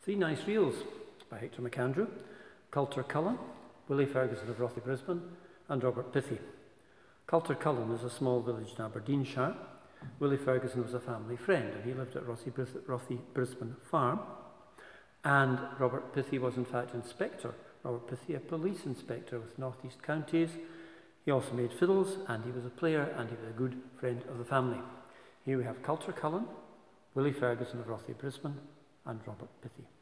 Three Nice Reels by Hector Macandrew, Cultercullen, Willie Ferguson of Rothiebrisbane, and Robert Pithie. Cultercullen is a small village in Aberdeenshire. Willie Ferguson was a family friend, and he lived at Rothiebrisbane Farm. And Robert Pithie was in fact Inspector. Robert Pithie, a police inspector with North East counties. He also made fiddles, and he was a player, and he was a good friend of the family. Here we have Cultercullen, Willie Ferguson of Rothiebrisbane, and Robert Pithie.